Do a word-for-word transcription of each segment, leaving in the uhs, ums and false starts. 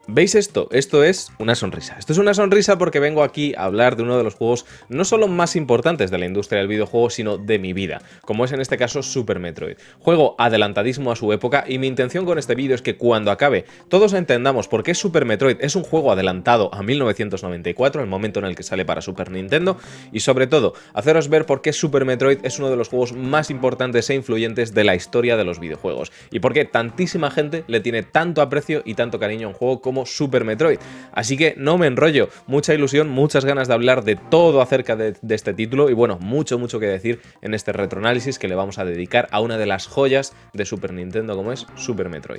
¿Veis esto? Esto es una sonrisa. Esto es una sonrisa porque vengo aquí a hablar de uno de los juegos no solo más importantes de la industria del videojuego, sino de mi vida, como es en este caso Super Metroid. Juego adelantadísimo a su época y mi intención con este vídeo es que cuando acabe todos entendamos por qué Super Metroid es un juego adelantado a mil novecientos noventa y cuatro, el momento en el que sale para Super Nintendo, y sobre todo haceros ver por qué Super Metroid es uno de los juegos más importantes e influyentes de la historia de los videojuegos y por qué tantísima gente le tiene tanto aprecio y tanto cariño a un juego como Super Metroid. Así que no me enrollo, mucha ilusión, muchas ganas de hablar de todo acerca de, de este título y bueno, mucho mucho que decir en este retroanálisis que le vamos a dedicar a una de las joyas de Super Nintendo como es Super Metroid.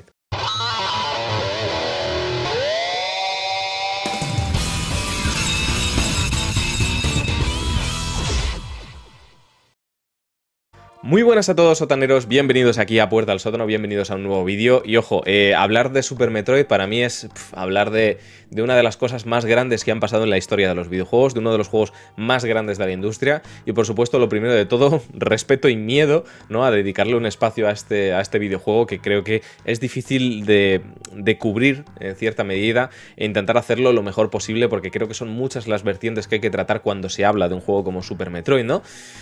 Muy buenas a todos, sotaneros, bienvenidos aquí a Puerta al Sótano, bienvenidos a un nuevo vídeo. Y ojo, eh, hablar de Super Metroid para mí es pf, hablar de, de una de las cosas más grandes que han pasado en la historia de los videojuegos, de uno de los juegos más grandes de la industria. Y por supuesto, lo primero de todo, respeto y miedo, ¿no?, a dedicarle un espacio a este, a este videojuego que creo que es difícil de, de cubrir en cierta medida e intentar hacerlo lo mejor posible porque creo que son muchas las vertientes que hay que tratar cuando se habla de un juego como Super Metroid, ¿no?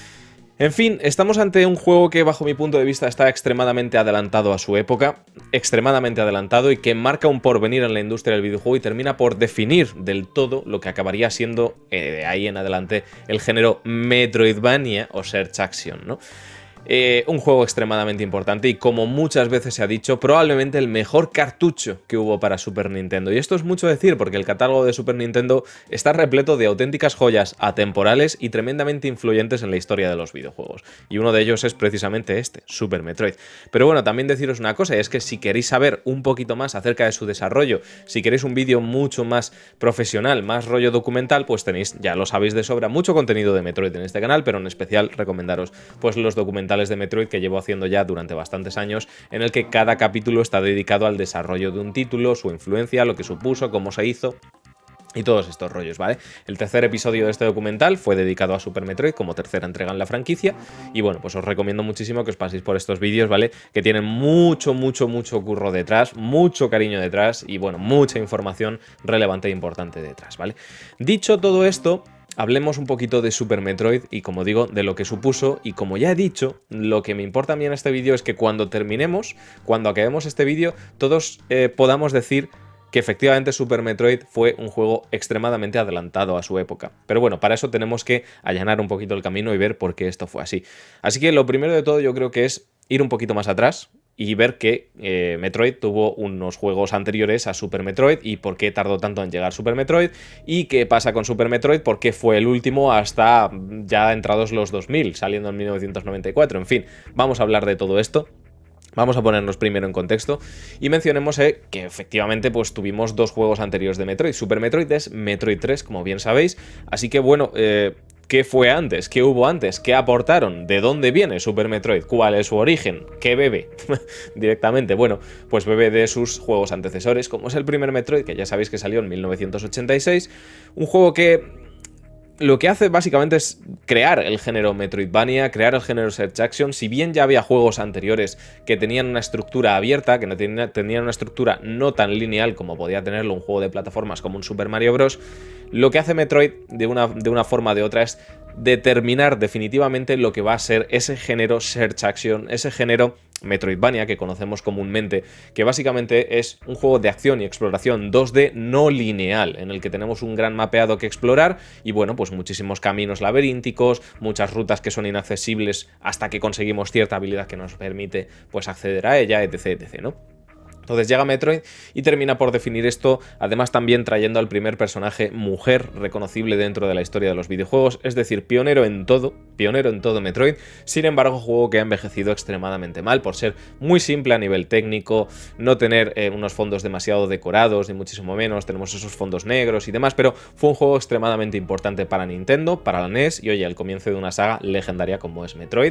En fin, estamos ante un juego que bajo mi punto de vista está extremadamente adelantado a su época, extremadamente adelantado y que marca un porvenir en la industria del videojuego y termina por definir del todo lo que acabaría siendo eh, de ahí en adelante el género Metroidvania o Search Action, ¿no? Eh, un juego extremadamente importante y como muchas veces se ha dicho, probablemente el mejor cartucho que hubo para Super Nintendo. Y esto es mucho decir porque el catálogo de Super Nintendo está repleto de auténticas joyas atemporales y tremendamente influyentes en la historia de los videojuegos. Y uno de ellos es precisamente este, Super Metroid. Pero bueno, también deciros una cosa, y es que si queréis saber un poquito más acerca de su desarrollo, si queréis un vídeo mucho más profesional, más rollo documental, pues tenéis, ya lo sabéis de sobra, mucho contenido de Metroid en este canal, pero en especial recomendaros pues los documentales de Metroid que llevo haciendo ya durante bastantes años, en el que cada capítulo está dedicado al desarrollo de un título, su influencia, lo que supuso, cómo se hizo y todos estos rollos, ¿vale? El tercer episodio de este documental fue dedicado a Super Metroid como tercera entrega en la franquicia y bueno, pues os recomiendo muchísimo que os paséis por estos vídeos, ¿vale? Que tienen mucho, mucho, mucho curro detrás, mucho cariño detrás y bueno, mucha información relevante e importante detrás, ¿vale? Dicho todo esto, hablemos un poquito de Super Metroid y, como digo, de lo que supuso. Y como ya he dicho, lo que me importa a mí en este vídeo es que cuando terminemos, cuando acabemos este vídeo, todos eh, podamos decir que efectivamente Super Metroid fue un juego extremadamente adelantado a su época. Pero bueno, para eso tenemos que allanar un poquito el camino y ver por qué esto fue así. Así que lo primero de todo yo creo que es ir un poquito más atrás y ver que eh, Metroid tuvo unos juegos anteriores a Super Metroid y por qué tardó tanto en llegar Super Metroid y qué pasa con Super Metroid, por qué fue el último hasta ya entrados los dos mil, saliendo en mil novecientos noventa y cuatro. En fin, vamos a hablar de todo esto. Vamos a ponernos primero en contexto y mencionemos eh, que efectivamente pues tuvimos dos juegos anteriores de Metroid. Super Metroid es Metroid tres, como bien sabéis, así que bueno, eh, ¿qué fue antes? ¿Qué hubo antes? ¿Qué aportaron? ¿De dónde viene Super Metroid? ¿Cuál es su origen? ¿Qué bebe? Directamente, bueno, pues bebe de sus juegos antecesores, como es el primer Metroid, que ya sabéis que salió en mil novecientos ochenta y seis, un juego que lo que hace básicamente es crear el género Metroidvania, crear el género Search Action. Si bien ya había juegos anteriores que tenían una estructura abierta, que no tenían, tenían una estructura no tan lineal como podía tenerlo un juego de plataformas como un Super Mario Bros., lo que hace Metroid de una, de una forma o de otra es determinar definitivamente lo que va a ser ese género Search Action, ese género Metroidvania que conocemos comúnmente, que básicamente es un juego de acción y exploración dos D no lineal, en el que tenemos un gran mapeado que explorar y bueno, pues muchísimos caminos laberínticos, muchas rutas que son inaccesibles hasta que conseguimos cierta habilidad que nos permite pues acceder a ella, etc, etc, ¿no? Entonces llega Metroid y termina por definir esto, además también trayendo al primer personaje mujer reconocible dentro de la historia de los videojuegos, es decir, pionero en todo, pionero en todo Metroid. Sin embargo, juego que ha envejecido extremadamente mal por ser muy simple a nivel técnico, no tener eh, unos fondos demasiado decorados, ni muchísimo menos, tenemos esos fondos negros y demás, pero fue un juego extremadamente importante para Nintendo, para la N E S y oye, el comienzo de una saga legendaria como es Metroid.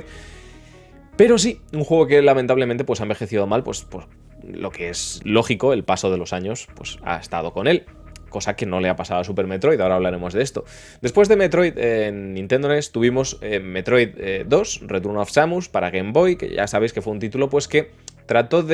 Pero sí, un juego que lamentablemente pues ha envejecido mal, pues por lo que es lógico, el paso de los años pues ha estado con él. Cosa que no le ha pasado a Super Metroid, ahora hablaremos de esto. Después de Metroid eh, en Nintendo N E S tuvimos eh, Metroid eh, dos, Return of Samus para Game Boy, que ya sabéis que fue un título pues que trató de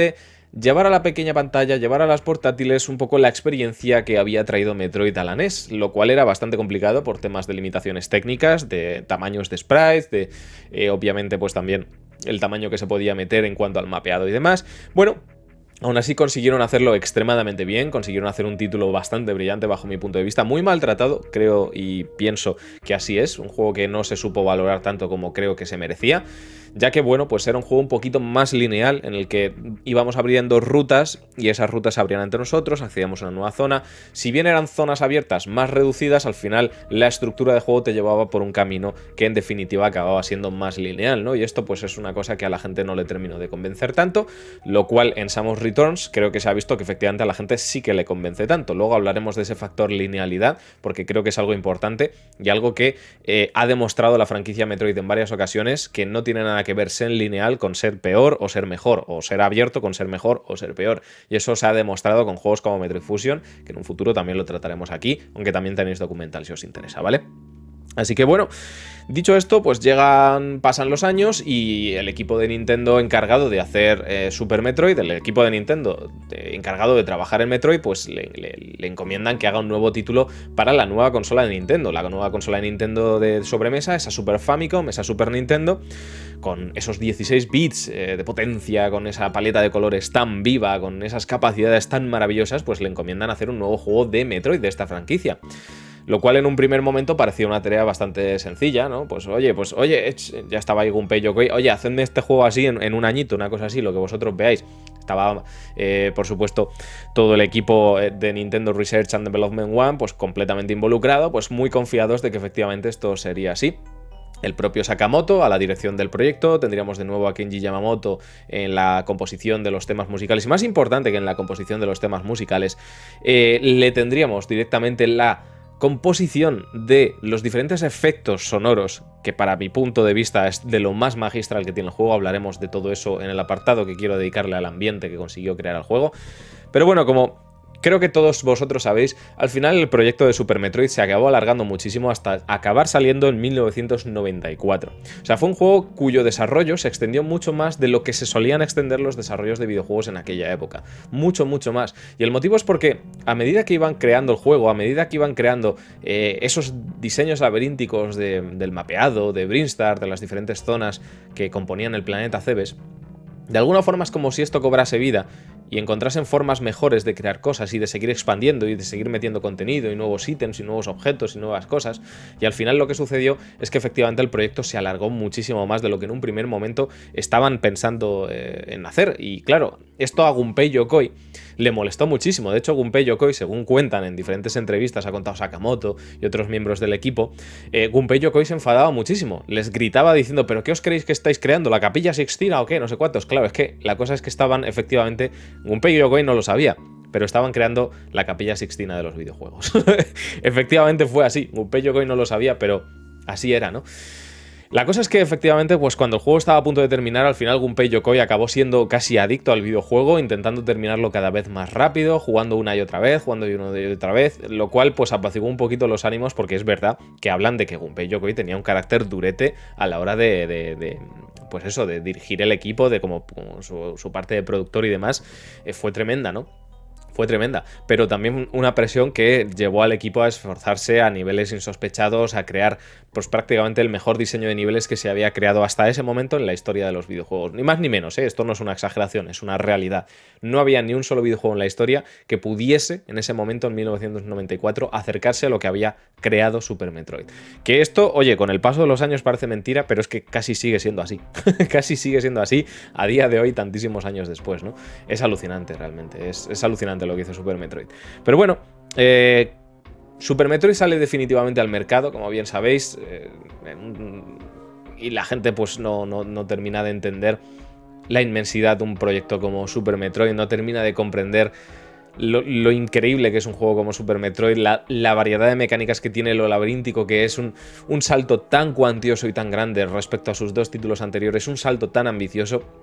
llevar a la pequeña pantalla, llevar a las portátiles un poco la experiencia que había traído Metroid a la N E S, lo cual era bastante complicado por temas de limitaciones técnicas, de tamaños de sprites, de eh, obviamente pues también el tamaño que se podía meter en cuanto al mapeado y demás. Bueno, aún así consiguieron hacerlo extremadamente bien, consiguieron hacer un título bastante brillante bajo mi punto de vista, muy maltratado, creo y pienso que así es, un juego que no se supo valorar tanto como creo que se merecía, ya que bueno, pues era un juego un poquito más lineal en el que íbamos abriendo rutas y esas rutas se abrían ante nosotros, accedíamos a una nueva zona. Si bien eran zonas abiertas más reducidas, al final la estructura de juego te llevaba por un camino que en definitiva acababa siendo más lineal, ¿no? Y esto pues es una cosa que a la gente no le terminó de convencer tanto, lo cual en Samus Returns creo que se ha visto que efectivamente a la gente sí que le convence tanto. Luego hablaremos de ese factor linealidad porque creo que es algo importante y algo que eh, ha demostrado la franquicia Metroid en varias ocasiones, que no tiene nada que ver ser lineal con ser peor o ser mejor, o ser abierto con ser mejor o ser peor. Y eso se ha demostrado con juegos como Metroid Fusion, que en un futuro también lo trataremos aquí, aunque también tenéis documental si os interesa, ¿vale? Así que bueno, dicho esto, pues llegan, pasan los años y el equipo de Nintendo encargado de hacer eh, Super Metroid, el equipo de Nintendo de, encargado de trabajar en Metroid, pues le, le, le encomiendan que haga un nuevo título para la nueva consola de Nintendo, la nueva consola de Nintendo de sobremesa, esa Super Famicom, esa Super Nintendo, con esos dieciséis bits eh, de potencia, con esa paleta de colores tan viva, con esas capacidades tan maravillosas, pues le encomiendan hacer un nuevo juego de Metroid de esta franquicia. Lo cual en un primer momento parecía una tarea bastante sencilla, ¿no? Pues oye, pues oye, ya estaba ahí Gunpei Yokoi, oye, hacedme este juego así en, en un añito, una cosa así, lo que vosotros veáis. Estaba, eh, por supuesto, todo el equipo de Nintendo Research and Development One, pues completamente involucrado, pues muy confiados de que efectivamente esto sería así. El propio Sakamoto a la dirección del proyecto, tendríamos de nuevo a Kenji Yamamoto en la composición de los temas musicales, y más importante que en la composición de los temas musicales, eh, le tendríamos directamente la composición de los diferentes efectos sonoros, que para mi punto de vista es de lo más magistral que tiene el juego. Hablaremos de todo eso en el apartado que quiero dedicarle al ambiente que consiguió crear el juego. Pero bueno, como creo que todos vosotros sabéis, al final el proyecto de Super Metroid se acabó alargando muchísimo hasta acabar saliendo en mil novecientos noventa y cuatro. O sea, fue un juego cuyo desarrollo se extendió mucho más de lo que se solían extender los desarrollos de videojuegos en aquella época. Mucho, mucho más. Y el motivo es porque a medida que iban creando el juego, a medida que iban creando eh, esos diseños laberínticos de, del mapeado, de Brinstar, de las diferentes zonas que componían el planeta Cebes, de alguna forma es como si esto cobrase vida y encontrasen formas mejores de crear cosas y de seguir expandiendo y de seguir metiendo contenido y nuevos ítems y nuevos objetos y nuevas cosas. Y al final lo que sucedió es que efectivamente el proyecto se alargó muchísimo más de lo que en un primer momento estaban pensando eh, en hacer. Y claro, esto a Gunpei Yokoi le molestó muchísimo. De hecho, Gunpei Yokoi, según cuentan en diferentes entrevistas, ha contado Sakamoto y otros miembros del equipo, eh, Gunpei Yokoi se enfadaba muchísimo. Les gritaba diciendo, ¿pero qué os creéis que estáis creando? ¿La Capilla Sixtina o qué? No sé cuántos. Claro, es que la cosa es que estaban efectivamente... Gunpei Yokoi no lo sabía, pero estaban creando la Capilla Sixtina de los videojuegos. Efectivamente fue así. Gunpei Yokoi no lo sabía, pero así era, ¿no? La cosa es que efectivamente, pues cuando el juego estaba a punto de terminar, al final Gunpei Yokoi acabó siendo casi adicto al videojuego, intentando terminarlo cada vez más rápido, jugando una y otra vez, jugando una y otra vez, lo cual pues apaciguó un poquito los ánimos, porque es verdad que hablan de que Gunpei Yokoi tenía un carácter durete a la hora de... de, de pues eso, de dirigir el equipo, de como, como su, su parte de productor y demás, eh, fue tremenda, ¿no? Fue tremenda, pero también una presión que llevó al equipo a esforzarse a niveles insospechados, a crear pues prácticamente el mejor diseño de niveles que se había creado hasta ese momento en la historia de los videojuegos. Ni más ni menos, ¿eh? Esto no es una exageración, es una realidad. No había ni un solo videojuego en la historia que pudiese, en ese momento, en mil novecientos noventa y cuatro, acercarse a lo que había creado Super Metroid. Que esto, oye, con el paso de los años parece mentira, pero es que casi sigue siendo así. Casi sigue siendo así a día de hoy, tantísimos años después, ¿no? Es alucinante, realmente. Es, es alucinante lo que hizo Super Metroid. Pero bueno, eh, Super Metroid sale definitivamente al mercado, como bien sabéis, eh, en, y la gente pues no, no, no termina de entender la inmensidad de un proyecto como Super Metroid, no termina de comprender lo, lo increíble que es un juego como Super Metroid, la, la variedad de mecánicas que tiene, lo laberíntico que es, un, un salto tan cuantioso y tan grande respecto a sus dos títulos anteriores, un salto tan ambicioso.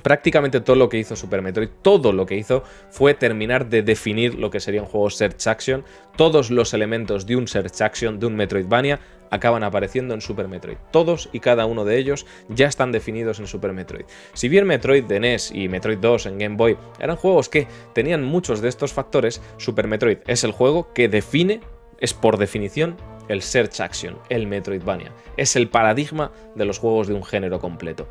Prácticamente todo lo que hizo Super Metroid, todo lo que hizo fue terminar de definir lo que sería un juego Search Action. Todos los elementos de un Search Action, de un Metroidvania, acaban apareciendo en Super Metroid. Todos y cada uno de ellos ya están definidos en Super Metroid. Si bien Metroid de N E S y Metroid dos en Game Boy eran juegos que tenían muchos de estos factores, Super Metroid es el juego que define, es por definición, el Search Action, el Metroidvania. Es el paradigma de los juegos de un género completo.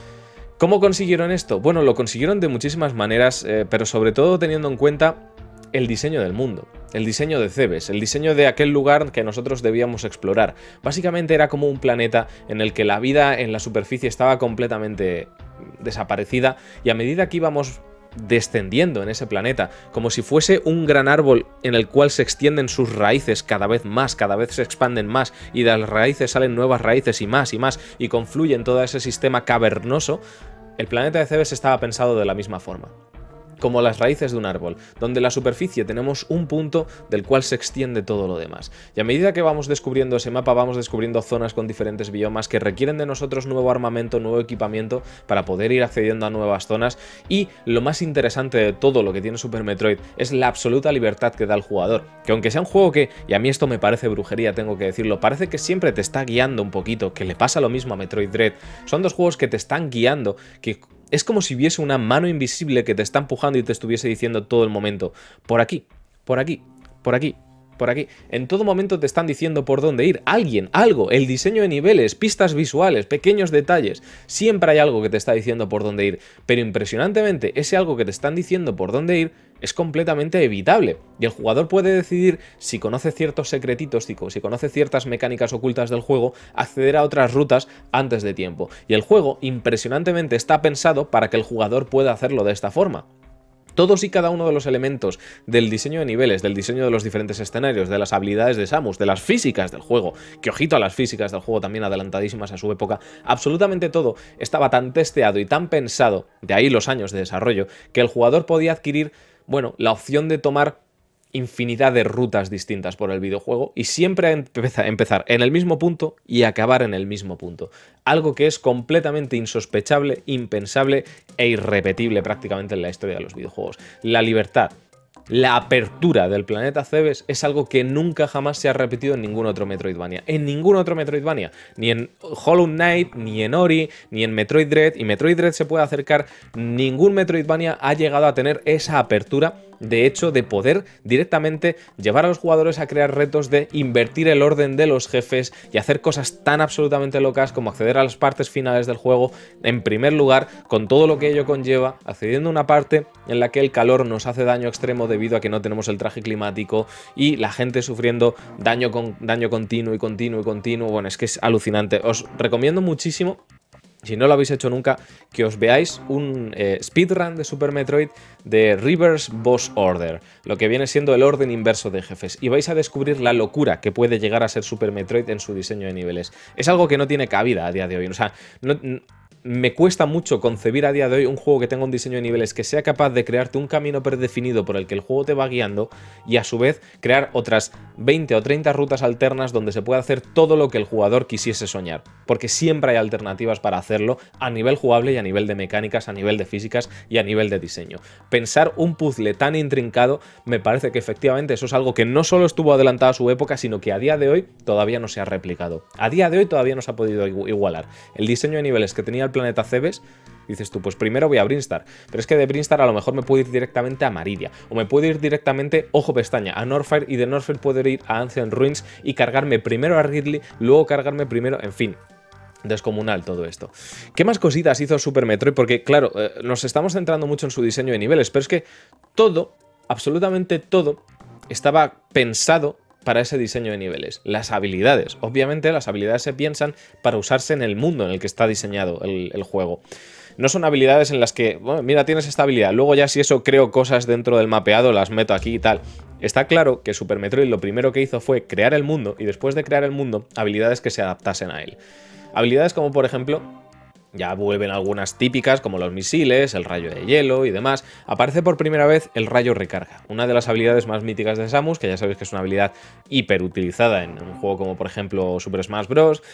¿Cómo consiguieron esto? Bueno, lo consiguieron de muchísimas maneras, eh, pero sobre todo teniendo en cuenta el diseño del mundo, el diseño de Thebes, el diseño de aquel lugar que nosotros debíamos explorar. Básicamente era como un planeta en el que la vida en la superficie estaba completamente desaparecida y a medida que íbamos descendiendo en ese planeta, como si fuese un gran árbol en el cual se extienden sus raíces cada vez más, cada vez se expanden más y de las raíces salen nuevas raíces y más y más y confluyen todo ese sistema cavernoso, el planeta de Thebes estaba pensado de la misma forma. Como las raíces de un árbol, donde en la superficie tenemos un punto del cual se extiende todo lo demás. Y a medida que vamos descubriendo ese mapa, vamos descubriendo zonas con diferentes biomas que requieren de nosotros nuevo armamento, nuevo equipamiento para poder ir accediendo a nuevas zonas. Y lo más interesante de todo lo que tiene Super Metroid es la absoluta libertad que da al jugador. Que aunque sea un juego que, y a mí esto me parece brujería, tengo que decirlo, parece que siempre te está guiando un poquito, que le pasa lo mismo a Metroid Dread. Son dos juegos que te están guiando, que es como si hubiese una mano invisible que te está empujando y te estuviese diciendo todo el momento, por aquí, por aquí, por aquí, por aquí. En todo momento te están diciendo por dónde ir. Alguien, algo, el diseño de niveles, pistas visuales, pequeños detalles. Siempre hay algo que te está diciendo por dónde ir. Pero impresionantemente, ese algo que te están diciendo por dónde ir es completamente evitable. Y el jugador puede decidir, si conoce ciertos secretitos, si conoce ciertas mecánicas ocultas del juego, acceder a otras rutas antes de tiempo. Y el juego, impresionantemente, está pensado para que el jugador pueda hacerlo de esta forma. Todos y cada uno de los elementos del diseño de niveles, del diseño de los diferentes escenarios, de las habilidades de Samus, de las físicas del juego, que ojito a las físicas del juego también adelantadísimas a su época, absolutamente todo estaba tan testeado y tan pensado, de ahí los años de desarrollo, que el jugador podía adquirir, bueno, la opción de tomar infinidad de rutas distintas por el videojuego y siempre empezar en el mismo punto y acabar en el mismo punto. Algo que es completamente insospechable, impensable e irrepetible prácticamente en la historia de los videojuegos. La libertad, la apertura del planeta Thebes es algo que nunca jamás se ha repetido en ningún otro Metroidvania. En ningún otro Metroidvania. Ni en Hollow Knight, ni en Ori, ni en Metroid Dread. Y Metroid Dread se puede acercar. Ningún Metroidvania ha llegado a tener esa apertura. De hecho, de poder directamente llevar a los jugadores a crear retos de invertir el orden de los jefes y hacer cosas tan absolutamente locas como acceder a las partes finales del juego en primer lugar, con todo lo que ello conlleva, accediendo a una parte en la que el calor nos hace daño extremo debido a que no tenemos el traje climático y la gente sufriendo daño, con, daño continuo y continuo y continuo. Bueno, es que es alucinante. Os recomiendo muchísimo, si no lo habéis hecho nunca, que os veáis un eh, speedrun de Super Metroid de Reverse Boss Order, lo que viene siendo el orden inverso de jefes, y vais a descubrir la locura que puede llegar a ser Super Metroid en su diseño de niveles. Es algo que no tiene cabida a día de hoy, o sea, no... Me cuesta mucho concebir a día de hoy un juego que tenga un diseño de niveles que sea capaz de crearte un camino predefinido por el que el juego te va guiando y a su vez crear otras veinte o treinta rutas alternas donde se pueda hacer todo lo que el jugador quisiese soñar. Porque siempre hay alternativas para hacerlo a nivel jugable y a nivel de mecánicas, a nivel de físicas y a nivel de diseño. Pensar un puzzle tan intrincado me parece que efectivamente eso es algo que no solo estuvo adelantado a su época, sino que a día de hoy todavía no se ha replicado. A día de hoy todavía no se ha podido igualar. El diseño de niveles que tenía el planeta Thebes, dices tú, pues primero voy a Brinstar, pero es que de Brinstar a lo mejor me puedo ir directamente a Maridia, o me puedo ir directamente, ojo pestaña, a Norfair, y de Norfair puedo ir a Ancient Ruins y cargarme primero a Ridley, luego cargarme primero, en fin, descomunal todo esto. ¿Qué más cositas hizo Super Metroid? Porque claro, eh, nos estamos centrando mucho en su diseño de niveles, pero es que todo, absolutamente todo, estaba pensado para ese diseño de niveles. Las habilidades, obviamente las habilidades se piensan para usarse en el mundo en el que está diseñado el, el juego. No son habilidades en las que, bueno, mira, tienes esta habilidad, luego ya si eso creo cosas dentro del mapeado, las meto aquí y tal. Está claro que Super Metroid lo primero que hizo fue crear el mundo y después de crear el mundo, habilidades que se adaptasen a él. Habilidades como por ejemplo, ya vuelven algunas típicas como los misiles, el rayo de hielo y demás. Aparece por primera vez el rayo recarga, una de las habilidades más míticas de Samus, que ya sabéis que es una habilidad hiper utilizada en un juego como por ejemplo Super Smash Bros.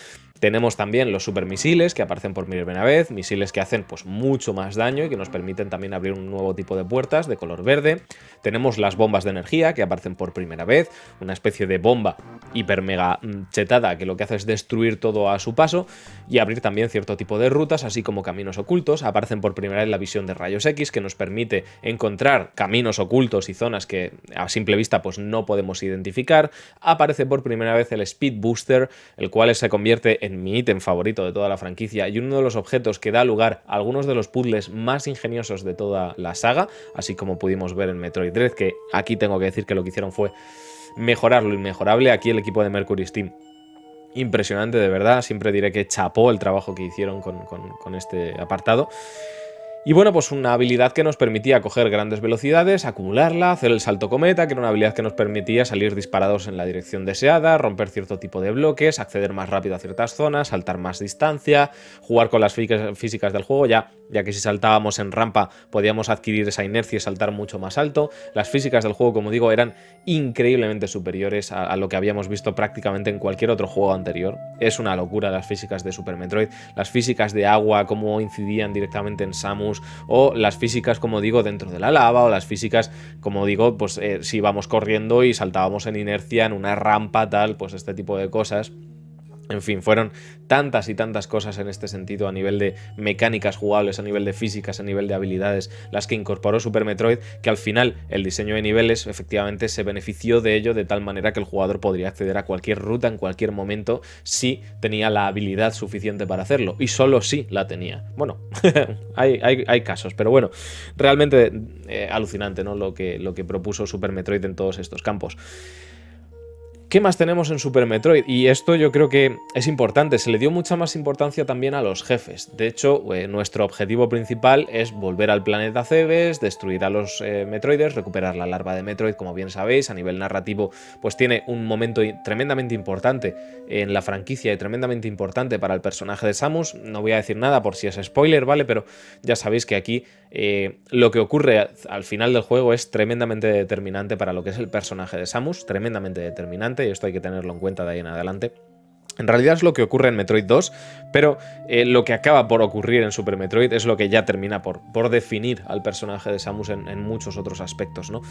Tenemos también los supermisiles que aparecen por primera vez, misiles que hacen pues mucho más daño y que nos permiten también abrir un nuevo tipo de puertas de color verde. Tenemos las bombas de energía que aparecen por primera vez, una especie de bomba hiper mega chetada que lo que hace es destruir todo a su paso y abrir también cierto tipo de rutas, así como caminos ocultos. Aparecen por primera vez la visión de rayos X, que nos permite encontrar caminos ocultos y zonas que a simple vista pues no podemos identificar. Aparece por primera vez el Speed Booster, el cual se convierte en mi ítem favorito de toda la franquicia y uno de los objetos que da lugar a algunos de los puzzles más ingeniosos de toda la saga, así como pudimos ver en Metroid Dread, que aquí tengo que decir que lo que hicieron fue mejorar lo inmejorable. Aquí el equipo de Mercury Steam, impresionante de verdad, siempre diré que chapó el trabajo que hicieron con, con, con este apartado. Y bueno, pues una habilidad que nos permitía coger grandes velocidades, acumularla, hacer el salto cometa, que era una habilidad que nos permitía salir disparados en la dirección deseada, romper cierto tipo de bloques, acceder más rápido a ciertas zonas, saltar más distancia, jugar con las físicas del juego, ya, ya que si saltábamos en rampa podíamos adquirir esa inercia y saltar mucho más alto. Las físicas del juego, como digo, eran increíblemente superiores a, a lo que habíamos visto prácticamente en cualquier otro juego anterior. Es una locura las físicas de Super Metroid, las físicas de agua, cómo incidían directamente en Samus, o las físicas, como digo, dentro de la lava, o las físicas, como digo, pues eh, si íbamos corriendo y saltábamos en inercia en una rampa, tal, pues este tipo de cosas. En fin, fueron tantas y tantas cosas en este sentido a nivel de mecánicas jugables, a nivel de físicas, a nivel de habilidades, las que incorporó Super Metroid, que al final el diseño de niveles efectivamente se benefició de ello de tal manera que el jugador podría acceder a cualquier ruta en cualquier momento si tenía la habilidad suficiente para hacerlo, y solo si la tenía. Bueno, hay, hay, hay casos, pero bueno, realmente eh, alucinante, ¿no? Lo que, lo que propuso Super Metroid en todos estos campos. ¿Qué más tenemos en Super Metroid? Y esto yo creo que es importante, se le dio mucha más importancia también a los jefes. De hecho, eh, nuestro objetivo principal es volver al planeta Cebes, destruir a los eh, Metroides, recuperar la larva de Metroid, como bien sabéis. A nivel narrativo, pues tiene un momento tremendamente importante en la franquicia y tremendamente importante para el personaje de Samus. No voy a decir nada por si es spoiler, ¿vale? Pero ya sabéis que aquí eh, lo que ocurre al final del juego es tremendamente determinante para lo que es el personaje de Samus, tremendamente determinante. Y esto hay que tenerlo en cuenta de ahí en adelante. En realidad es lo que ocurre en Metroid dos, pero eh, lo que acaba por ocurrir en Super Metroid es lo que ya termina por, por definir al personaje de Samus en, en muchos otros aspectos, ¿no?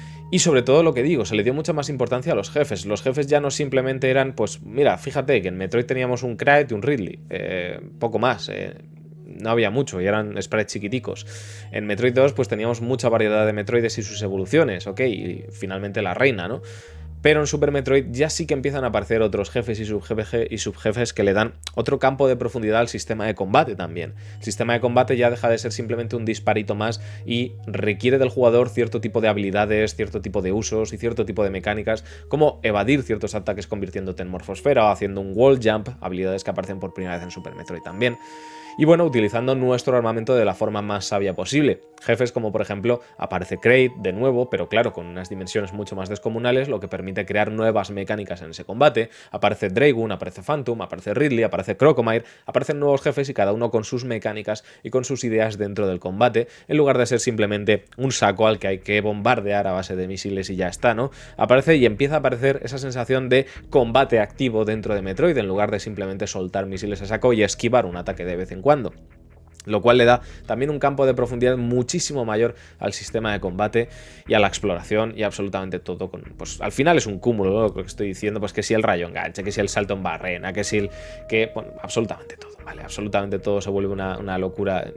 Y sobre todo lo que digo, se le dio mucha más importancia a los jefes. Los jefes ya no simplemente eran, pues mira, fíjate que en Metroid teníamos un Kraid y un Ridley, eh, poco más, eh, no había mucho y eran sprites chiquiticos. En Metroid dos pues teníamos mucha variedad de Metroides y sus evoluciones, ok, y finalmente la reina, ¿no? Pero en Super Metroid ya sí que empiezan a aparecer otros jefes y subjefes, y subjefes que le dan otro campo de profundidad al sistema de combate también. El sistema de combate ya deja de ser simplemente un disparito más y requiere del jugador cierto tipo de habilidades, cierto tipo de usos y cierto tipo de mecánicas, como evadir ciertos ataques convirtiéndote en morfosfera o haciendo un wall jump, habilidades que aparecen por primera vez en Super Metroid también. Y bueno, utilizando nuestro armamento de la forma más sabia posible. Jefes como por ejemplo aparece Kraid de nuevo, pero claro, con unas dimensiones mucho más descomunales, lo que permite crear nuevas mecánicas en ese combate. Aparece Dragon, aparece Phantom, aparece Ridley, aparece Crocomire, aparecen nuevos jefes y cada uno con sus mecánicas y con sus ideas dentro del combate, en lugar de ser simplemente un saco al que hay que bombardear a base de misiles y ya está, ¿no? Aparece y empieza a aparecer esa sensación de combate activo dentro de Metroid, en lugar de simplemente soltar misiles a saco y esquivar un ataque de vez en cuando. Lo cual le da también un campo de profundidad muchísimo mayor al sistema de combate y a la exploración y absolutamente todo. Con, pues al final es un cúmulo, ¿no? Lo que estoy diciendo, pues que si el rayo enganche, que si el salto en barrena, que si el... que, bueno, absolutamente todo, ¿vale? Absolutamente todo se vuelve una, una locura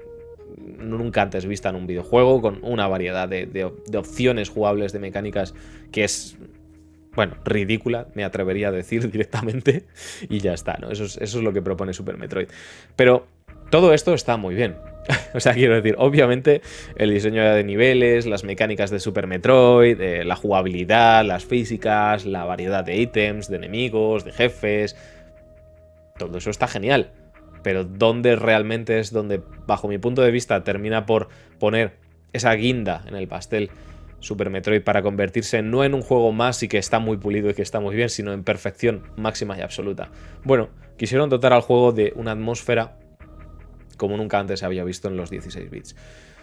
nunca antes vista en un videojuego, con una variedad de, de, de opciones jugables, de mecánicas que es... bueno, ridícula, me atrevería a decir directamente, y ya está, ¿no? Eso es, eso es lo que propone Super Metroid. Pero todo esto está muy bien. O sea, quiero decir, obviamente el diseño de niveles, las mecánicas de Super Metroid, eh, la jugabilidad, las físicas, la variedad de ítems, de enemigos, de jefes, todo eso está genial. Pero ¿dónde realmente es donde, bajo mi punto de vista, termina por poner esa guinda en el pastel Super Metroid para convertirse no en un juego más y que está muy pulido y que está muy bien, sino en perfección máxima y absoluta? Bueno, quisieron dotar al juego de una atmósfera como nunca antes se había visto en los dieciséis bits.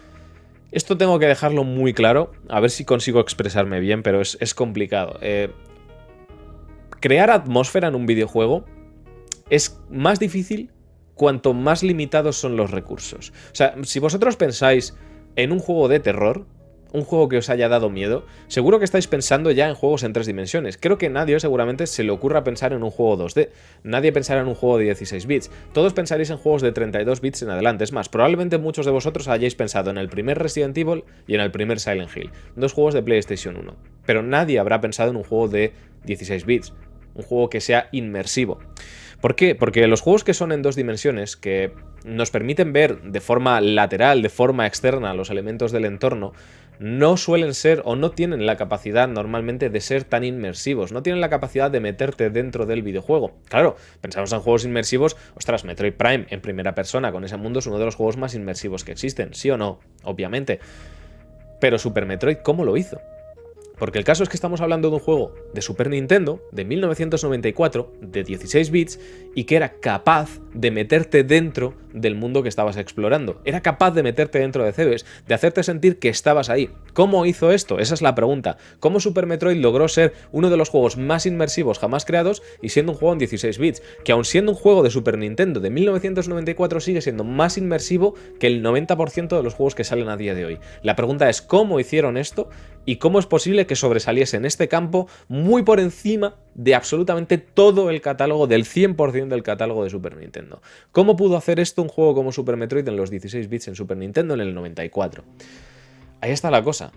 Esto tengo que dejarlo muy claro, a ver si consigo expresarme bien, pero es, es complicado. Eh, crear atmósfera en un videojuego es más difícil cuanto más limitados son los recursos. O sea, si vosotros pensáis en un juego de terror, un juego que os haya dado miedo, seguro que estáis pensando ya en juegos en tres dimensiones. Creo que nadie seguramente se le ocurra pensar en un juego dos D. Nadie pensará en un juego de dieciséis bits. Todos pensaréis en juegos de treinta y dos bits en adelante. Es más, probablemente muchos de vosotros hayáis pensado en el primer Resident Evil y en el primer Silent Hill. Dos juegos de PlayStation uno. Pero nadie habrá pensado en un juego de dieciséis bits. Un juego que sea inmersivo. ¿Por qué? Porque los juegos que son en dos dimensiones, que nos permiten ver de forma lateral, de forma externa, los elementos del entorno, no suelen ser o no tienen la capacidad normalmente de ser tan inmersivos, no tienen la capacidad de meterte dentro del videojuego. Claro, pensamos en juegos inmersivos, ostras, Metroid Prime en primera persona con ese mundo es uno de los juegos más inmersivos que existen, ¿sí o no? Obviamente. Pero Super Metroid, ¿cómo lo hizo? Porque el caso es que estamos hablando de un juego de Super Nintendo, de mil novecientos noventa y cuatro, de dieciséis bits, y que era capaz de meterte dentro del mundo que estabas explorando. Era capaz de meterte dentro de Cebes, de hacerte sentir que estabas ahí. ¿Cómo hizo esto? Esa es la pregunta. ¿Cómo Super Metroid logró ser uno de los juegos más inmersivos jamás creados y siendo un juego en dieciséis bits? Que aun siendo un juego de Super Nintendo de mil novecientos noventa y cuatro sigue siendo más inmersivo que el noventa por ciento de los juegos que salen a día de hoy. La pregunta es ¿cómo hicieron esto? ¿Y cómo es posible que sobresaliese en este campo muy por encima de absolutamente todo el catálogo, del cien por cien del catálogo de Super Nintendo? ¿Cómo pudo hacer esto un juego como Super Metroid en los dieciséis bits en Super Nintendo en el noventa y cuatro? Ahí está la cosa.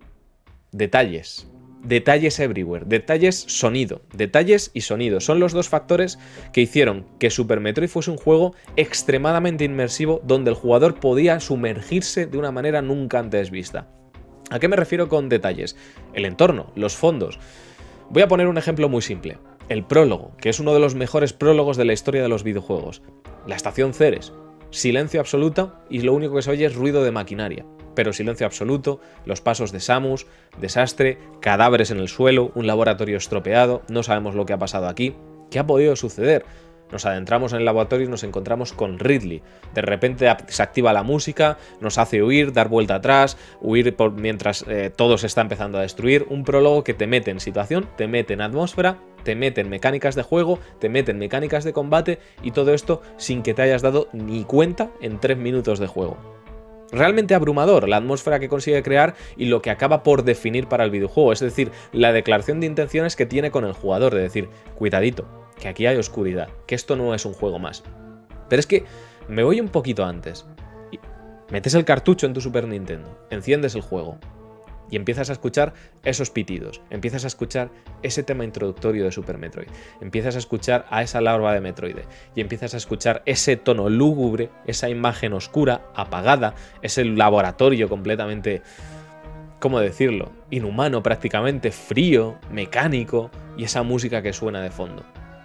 Detalles. Detalles everywhere. Detalles sonido. Detalles y sonido. Son los dos factores que hicieron que Super Metroid fuese un juego extremadamente inmersivo donde el jugador podía sumergirse de una manera nunca antes vista. ¿A qué me refiero con detalles? El entorno, los fondos. Voy a poner un ejemplo muy simple. El prólogo, que es uno de los mejores prólogos de la historia de los videojuegos. La estación Ceres. Silencio absoluto y lo único que se oye es ruido de maquinaria. Pero silencio absoluto, los pasos de Samus, desastre, cadáveres en el suelo, un laboratorio estropeado, no sabemos lo que ha pasado aquí. ¿Qué ha podido suceder? Nos adentramos en el laboratorio y nos encontramos con Ridley. De repente se activa la música, nos hace huir, dar vuelta atrás, huir por mientras eh, todo se está empezando a destruir. Un prólogo que te mete en situación, te mete en atmósfera, te mete en mecánicas de juego, te mete en mecánicas de combate y todo esto sin que te hayas dado ni cuenta en tres minutos de juego. Realmente abrumador la atmósfera que consigue crear y lo que acaba por definir para el videojuego, es decir, la declaración de intenciones que tiene con el jugador, de decir, cuidadito, que aquí hay oscuridad, que esto no es un juego más. Pero es que me voy un poquito antes. Metes el cartucho en tu Super Nintendo, enciendes el juego y empiezas a escuchar esos pitidos, empiezas a escuchar ese tema introductorio de Super Metroid, empiezas a escuchar a esa larva de Metroid y empiezas a escuchar ese tono lúgubre, esa imagen oscura, apagada, ese laboratorio completamente, ¿cómo decirlo?, inhumano prácticamente, frío, mecánico y esa música que suena de fondo.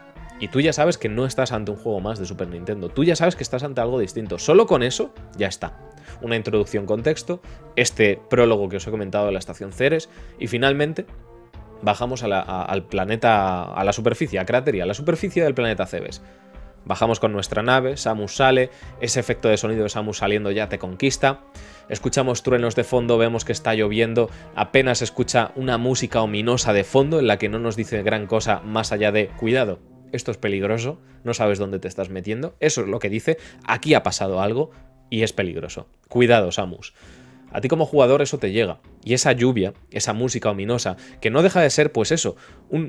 Y tú ya sabes que no estás ante un juego más de Super Nintendo, tú ya sabes que estás ante algo distinto, solo con eso ya está. Una introducción con texto, este prólogo que os he comentado de la estación Ceres y finalmente bajamos a la, a, al planeta, a la superficie, a Crateria, a la superficie del planeta Cebes. Bajamos con nuestra nave, Samus sale, ese efecto de sonido de Samus saliendo ya te conquista, escuchamos truenos de fondo, vemos que está lloviendo, apenas escucha una música ominosa de fondo en la que no nos dice gran cosa más allá de cuidado. Esto es peligroso, no sabes dónde te estás metiendo, eso es lo que dice, aquí ha pasado algo y es peligroso. Cuidado, Samus. A ti como jugador eso te llega, y esa lluvia, esa música ominosa, que no deja de ser, pues eso, un,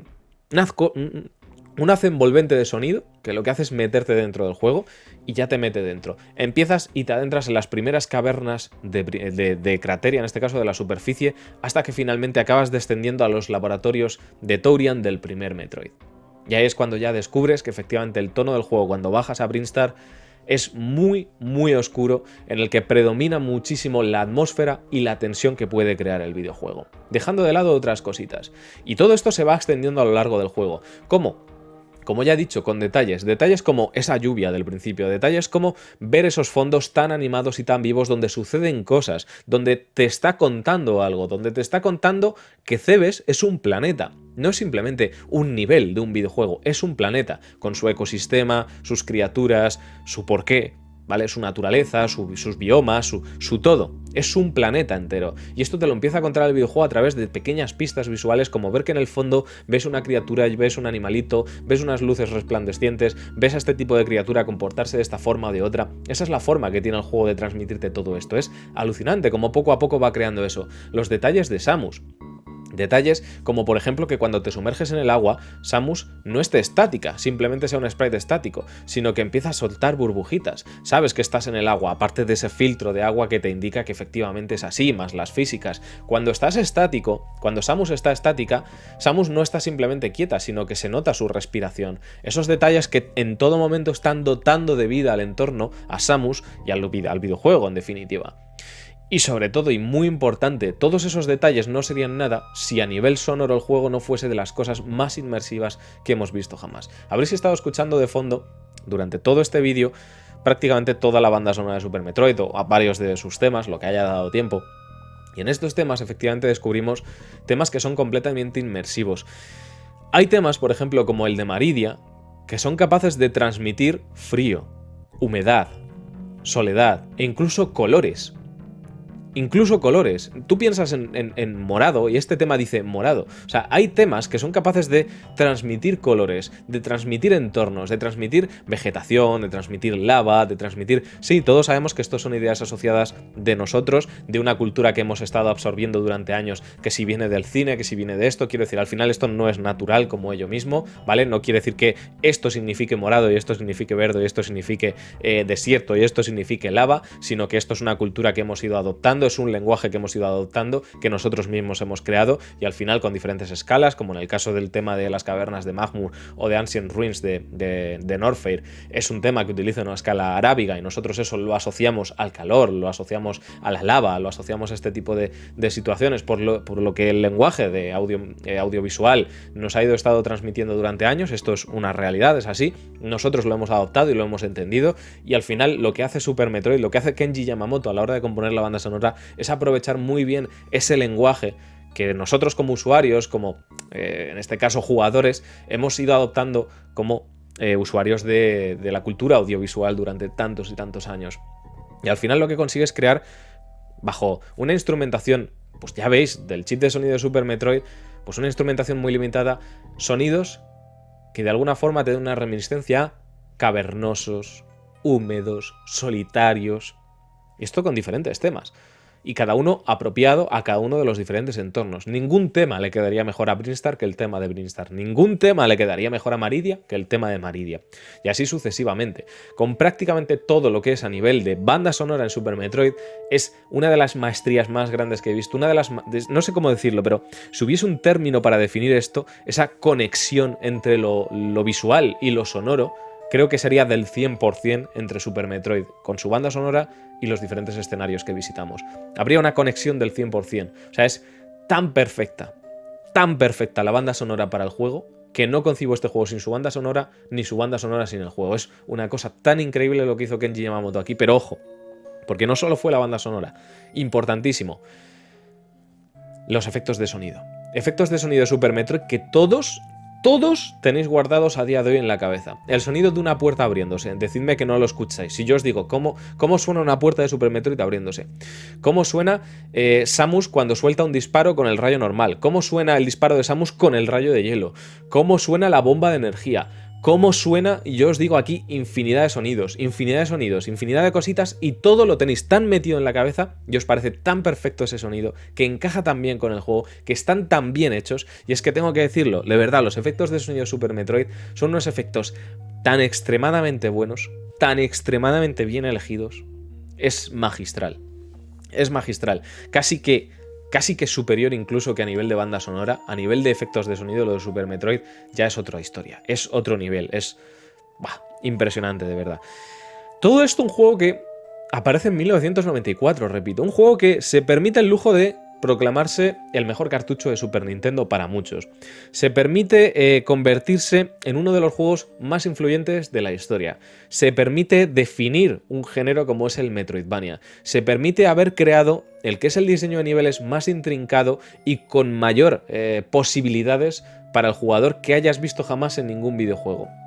un, un haz envolvente de sonido, que lo que hace es meterte dentro del juego y ya te mete dentro. Empiezas y te adentras en las primeras cavernas de, de, de Crateria, en este caso de la superficie, hasta que finalmente acabas descendiendo a los laboratorios de Tourian del primer Metroid. Y ahí es cuando ya descubres que efectivamente el tono del juego cuando bajas a Brinstar es muy, muy oscuro, en el que predomina muchísimo la atmósfera y la tensión que puede crear el videojuego, dejando de lado otras cositas. Y todo esto se va extendiendo a lo largo del juego. ¿Cómo? Como ya he dicho, con detalles, detalles como esa lluvia del principio, detalles como ver esos fondos tan animados y tan vivos donde suceden cosas, donde te está contando algo, donde te está contando que Cebes es un planeta, no es simplemente un nivel de un videojuego, es un planeta, con su ecosistema, sus criaturas, su porqué. ¿vale? Su naturaleza, su, sus biomas, su, su todo. Es un planeta entero. Y esto te lo empieza a contar el videojuego a través de pequeñas pistas visuales, como ver que en el fondo ves una criatura, ves un animalito, ves unas luces resplandecientes, ves a este tipo de criatura comportarse de esta forma o de otra. Esa es la forma que tiene el juego de transmitirte todo esto. Es alucinante como poco a poco va creando eso. Los detalles de Samus. Detalles como por ejemplo que cuando te sumerges en el agua, Samus no esté estática, simplemente sea un sprite estático, sino que empieza a soltar burbujitas. Sabes que estás en el agua, aparte de ese filtro de agua que te indica que efectivamente es así, más las físicas. Cuando estás estático, cuando Samus está estática, Samus no está simplemente quieta, sino que se nota su respiración. Esos detalles que en todo momento están dotando de vida al entorno, a Samus y al, al videojuego en definitiva. Y sobre todo, y muy importante, todos esos detalles no serían nada si a nivel sonoro el juego no fuese de las cosas más inmersivas que hemos visto jamás. Habréis estado escuchando de fondo, durante todo este vídeo, prácticamente toda la banda sonora de Super Metroid, o a varios de sus temas, lo que haya dado tiempo. Y en estos temas, efectivamente, descubrimos temas que son completamente inmersivos. Hay temas, por ejemplo, como el de Maridia, que son capaces de transmitir frío, humedad, soledad e incluso colores. Incluso colores. Tú piensas en, en, en morado y este tema dice morado. O sea, hay temas que son capaces de transmitir colores, de transmitir entornos, de transmitir vegetación, de transmitir lava, de transmitir... Sí, todos sabemos que estos son ideas asociadas de nosotros, de una cultura que hemos estado absorbiendo durante años, que si viene del cine, que si viene de esto, quiero decir, al final esto no es natural como ello mismo, ¿vale? No quiere decir que esto signifique morado y esto signifique verde y esto signifique eh, desierto y esto signifique lava, sino que esto es una cultura que hemos ido adoptando, es un lenguaje que hemos ido adoptando, que nosotros mismos hemos creado y al final con diferentes escalas, como en el caso del tema de las cavernas de Mahmur o de Ancient Ruins de, de, de Norfair, es un tema que utiliza una escala arábiga y nosotros eso lo asociamos al calor, lo asociamos a la lava, lo asociamos a este tipo de, de situaciones, por lo, por lo que el lenguaje de audio, eh, audiovisual nos ha ido estado transmitiendo durante años. Esto es una realidad, es así, nosotros lo hemos adoptado y lo hemos entendido y al final lo que hace Super Metroid, lo que hace Kenji Yamamoto a la hora de componer la banda sonora es aprovechar muy bien ese lenguaje que nosotros como usuarios, como eh, en este caso jugadores, hemos ido adoptando como eh, usuarios de, de la cultura audiovisual durante tantos y tantos años. Y al final lo que consigue es crear, bajo una instrumentación, pues ya veis, del chip de sonido de Super Metroid, pues una instrumentación muy limitada, sonidos que de alguna forma te den una reminiscencia a cavernosos, húmedos, solitarios, y esto con diferentes temas. Y cada uno apropiado a cada uno de los diferentes entornos. Ningún tema le quedaría mejor a Brinstar que el tema de Brinstar. Ningún tema le quedaría mejor a Maridia que el tema de Maridia. Y así sucesivamente. Con prácticamente todo lo que es a nivel de banda sonora en Super Metroid, es una de las maestrías más grandes que he visto. Una de las... no sé cómo decirlo, pero si hubiese un término para definir esto, esa conexión entre lo, lo visual y lo sonoro, creo que sería del cien por cien entre Super Metroid, con su banda sonora y los diferentes escenarios que visitamos. Habría una conexión del cien por cien. O sea, es tan perfecta, tan perfecta la banda sonora para el juego, que no concibo este juego sin su banda sonora, ni su banda sonora sin el juego. Es una cosa tan increíble lo que hizo Kenji Yamamoto aquí, pero ojo, porque no solo fue la banda sonora, importantísimo, los efectos de sonido. Efectos de sonido de Super Metroid que todos... Todos tenéis guardados a día de hoy en la cabeza. El sonido de una puerta abriéndose. Decidme que no lo escucháis. Si yo os digo, ¿cómo, cómo suena una puerta de Super Metroid abriéndose? ¿Cómo suena eh, Samus cuando suelta un disparo con el rayo normal? ¿Cómo suena el disparo de Samus con el rayo de hielo? ¿Cómo suena la bomba de energía? ¿Cómo suena? Y yo os digo aquí infinidad de sonidos, infinidad de sonidos, infinidad de cositas y todo lo tenéis tan metido en la cabeza y os parece tan perfecto ese sonido, que encaja tan bien con el juego, que están tan bien hechos. Y es que tengo que decirlo, de verdad, los efectos de sonido de Super Metroid son unos efectos tan extremadamente buenos, tan extremadamente bien elegidos. Es magistral, es magistral, casi que... Casi que superior incluso que a nivel de banda sonora, a nivel de efectos de sonido, lo de Super Metroid ya es otra historia, es otro nivel, es bah, impresionante de verdad. Todo esto un juego que aparece en mil novecientos noventa y cuatro, repito, un juego que se permite el lujo de proclamarse el mejor cartucho de Super Nintendo para muchos. Se permite eh, convertirse en uno de los juegos más influyentes de la historia. Se permite definir un género como es el Metroidvania. Se permite haber creado el que es el diseño de niveles más intrincado y con mayor eh, posibilidades para el jugador que hayas visto jamás en ningún videojuego.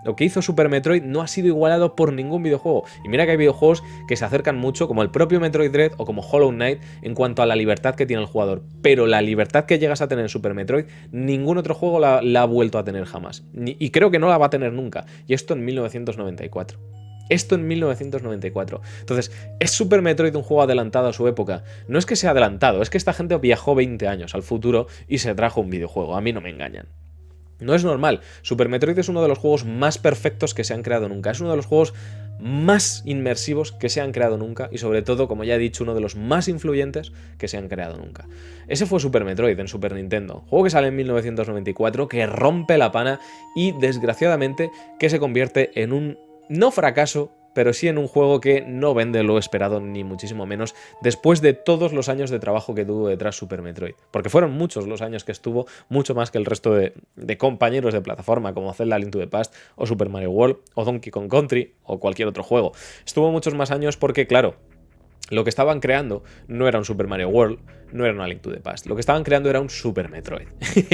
Lo que hizo Super Metroid no ha sido igualado por ningún videojuego. Y mira que hay videojuegos que se acercan mucho, como el propio Metroid Dread o como Hollow Knight, en cuanto a la libertad que tiene el jugador. Pero la libertad que llegas a tener en Super Metroid, ningún otro juego la, la ha vuelto a tener jamás. Ni, y creo que no la va a tener nunca. Y esto en mil novecientos noventa y cuatro. Esto en mil novecientos noventa y cuatro. Entonces, ¿es Super Metroid un juego adelantado a su época? No es que sea adelantado, es que esta gente viajó veinte años al futuro y se trajo un videojuego. A mí no me engañan. No es normal. Super Metroid es uno de los juegos más perfectos que se han creado nunca. Es uno de los juegos más inmersivos que se han creado nunca y sobre todo, como ya he dicho, uno de los más influyentes que se han creado nunca. Ese fue Super Metroid en Super Nintendo. Juego que sale en mil novecientos noventa y cuatro, que rompe la pana y, desgraciadamente, que se convierte en un, no fracaso, pero sí en un juego que no vende lo esperado, ni muchísimo menos, después de todos los años de trabajo que tuvo detrás Super Metroid. Porque fueron muchos los años que estuvo, mucho más que el resto de, de compañeros de plataforma, como Zelda Link to the Past, o Super Mario World, o Donkey Kong Country, o cualquier otro juego. Estuvo muchos más años porque, claro, lo que estaban creando no era un Super Mario World, no era una Link to the Past. Lo que estaban creando era un Super Metroid.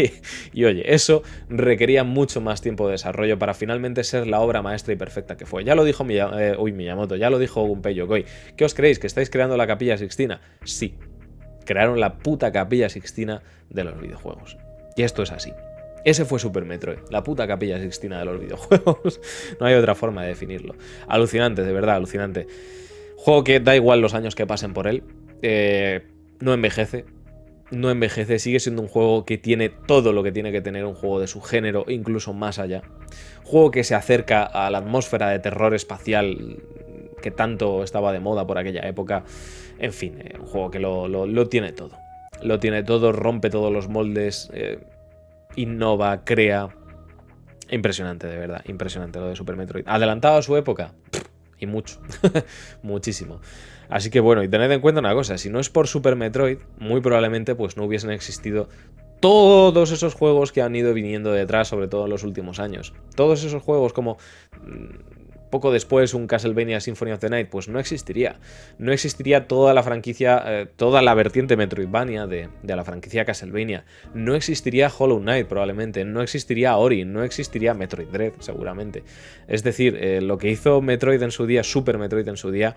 Y oye, eso requería mucho más tiempo de desarrollo para finalmente ser la obra maestra y perfecta que fue. Ya lo dijo Miya, eh, uy, Miyamoto, ya lo dijo Gunpei Yokoi. ¿Qué os creéis? ¿Que estáis creando la Capilla Sixtina? Sí, crearon la puta Capilla Sixtina de los videojuegos. Y esto es así. Ese fue Super Metroid, la puta Capilla Sixtina de los videojuegos. No hay otra forma de definirlo. Alucinante, de verdad, alucinante. Juego que da igual los años que pasen por él, eh, no envejece, no envejece, sigue siendo un juego que tiene todo lo que tiene que tener un juego de su género, incluso más allá. Juego que se acerca a la atmósfera de terror espacial que tanto estaba de moda por aquella época. En fin, eh, un juego que lo, lo, lo tiene todo. Lo tiene todo, rompe todos los moldes, eh, innova, crea. Impresionante, de verdad, impresionante lo de Super Metroid. ¿Adelantado a su época? Y mucho, muchísimo. Así que bueno, y tened en cuenta una cosa, si no es por Super Metroid, muy probablemente pues no hubiesen existido todos esos juegos que han ido viniendo detrás, sobre todo en los últimos años. Todos esos juegos como poco después un Castlevania Symphony of the Night, pues no existiría. No existiría toda la franquicia, eh, toda la vertiente Metroidvania de, de la franquicia Castlevania. No existiría Hollow Knight probablemente, no existiría Ori, no existiría Metroid Dread seguramente. Es decir, eh, lo que hizo Metroid en su día, Super Metroid en su día,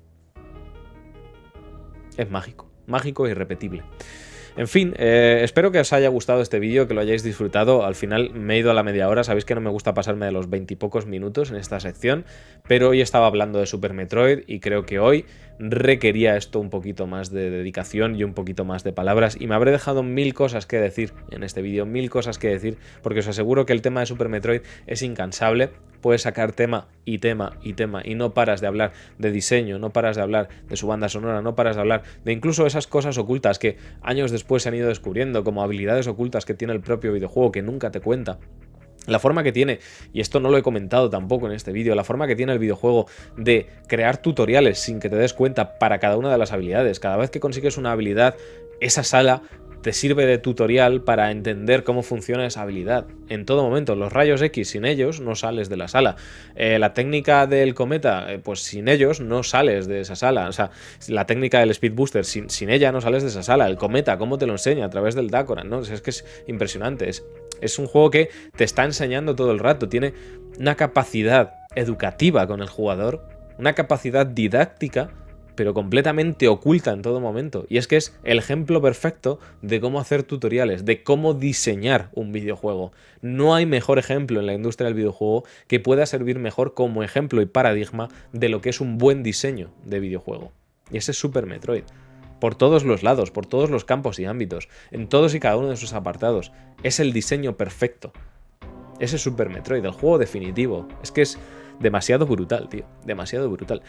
es mágico, mágico e irrepetible. En fin, eh, espero que os haya gustado este vídeo, que lo hayáis disfrutado. Al final me he ido a la media hora, sabéis que no me gusta pasarme de los veintipocos minutos en esta sección, pero hoy estaba hablando de Super Metroid y creo que hoy requería esto un poquito más de dedicación y un poquito más de palabras, y me habré dejado mil cosas que decir en este vídeo, mil cosas que decir, porque os aseguro que el tema de Super Metroid es incansable. Puedes sacar tema y tema y tema y no paras de hablar de diseño, no paras de hablar de su banda sonora, no paras de hablar de incluso esas cosas ocultas que años después se han ido descubriendo, como habilidades ocultas que tiene el propio videojuego que nunca te cuenta. La forma que tiene, y esto no lo he comentado tampoco en este vídeo, la forma que tiene el videojuego de crear tutoriales sin que te des cuenta para cada una de las habilidades. Cada vez que consigues una habilidad, esa sala te sirve de tutorial para entender cómo funciona esa habilidad. En todo momento, los rayos X, sin ellos no sales de la sala. Eh, la técnica del cometa, eh, pues sin ellos no sales de esa sala. O sea, la técnica del Speed Booster, sin, sin ella no sales de esa sala. El cometa, cómo te lo enseña a través del Dakoran, ¿no? O sea, es que es impresionante. Es, es un juego que te está enseñando todo el rato. Tiene una capacidad educativa con el jugador, una capacidad didáctica, pero completamente oculta en todo momento. Y es que es el ejemplo perfecto de cómo hacer tutoriales, de cómo diseñar un videojuego. No hay mejor ejemplo en la industria del videojuego que pueda servir mejor como ejemplo y paradigma de lo que es un buen diseño de videojuego. Y ese es Super Metroid. Por todos los lados, por todos los campos y ámbitos, en todos y cada uno de sus apartados. Es el diseño perfecto. Ese es Super Metroid, el juego definitivo. Es que es demasiado brutal, tío. Demasiado brutal.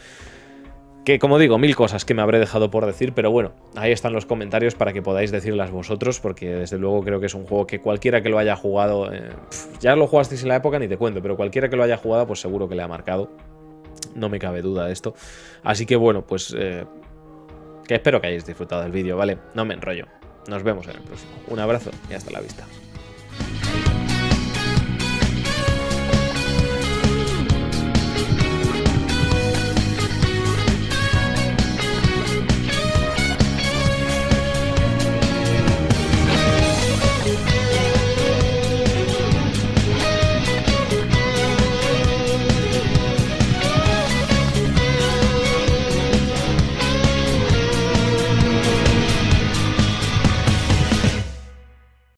Que, como digo, mil cosas que me habré dejado por decir, pero bueno, ahí están los comentarios para que podáis decirlas vosotros, porque desde luego creo que es un juego que cualquiera que lo haya jugado, eh, pff, ya lo jugasteis en la época, ni te cuento, pero cualquiera que lo haya jugado, pues seguro que le ha marcado. No me cabe duda de esto. Así que bueno, pues eh, que espero que hayáis disfrutado del vídeo, ¿vale? No me enrollo. Nos vemos en el próximo. Un abrazo y hasta la vista.